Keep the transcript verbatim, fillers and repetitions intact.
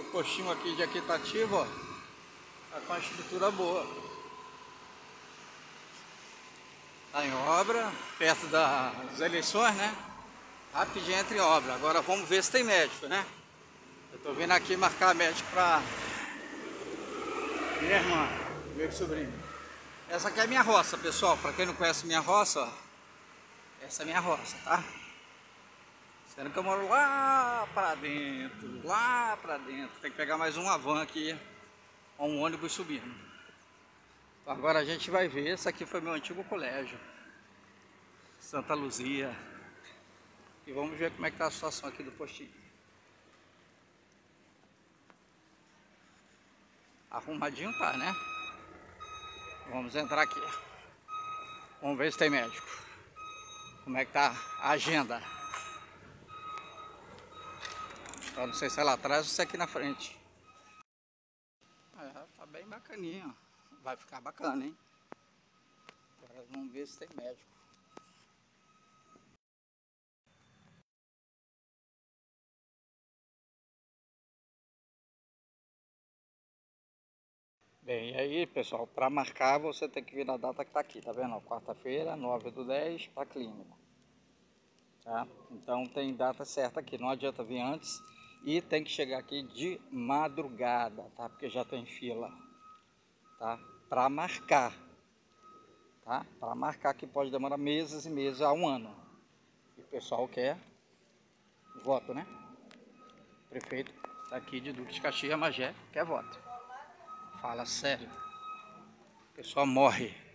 postinho aqui de Equitatiba, ó, tá com uma estrutura boa. Tá em obra, perto das eleições, né? Rapidinho entra em obra. Agora vamos ver se tem médico, né? Eu tô vindo aqui marcar médico pra minha irmã, meu sobrinho. Essa aqui é a minha roça, pessoal. Pra quem não conhece minha roça, ó, essa é a minha roça, tá? Sendo que eu moro lá pra dentro, lá pra dentro. Tem que pegar mais uma van aqui, um ônibus subindo. Então agora a gente vai ver. Esse aqui foi meu antigo colégio, Santa Luzia. E vamos ver como é que tá a situação aqui do postinho. Arrumadinho tá, né? Vamos entrar aqui. Vamos ver se tem médico. Como é que tá a agenda. Eu não sei se é lá atrás ou se é aqui na frente. É, tá bem bacaninha. Vai ficar bacana, hein? Agora vamos ver se tem médico. Bem, e aí, pessoal, para marcar você tem que vir na data que tá aqui, tá vendo? Quarta-feira, nove do dez, para clínica. Tá? Então tem data certa aqui, não adianta vir antes e tem que chegar aqui de madrugada, tá? Porque já tem fila, tá? Para marcar, tá? Para marcar que pode demorar meses e meses a um ano. E o pessoal quer voto, né? O prefeito aqui de Duque de Caxias, Magé, quer voto. Fala sério. O pessoal morre.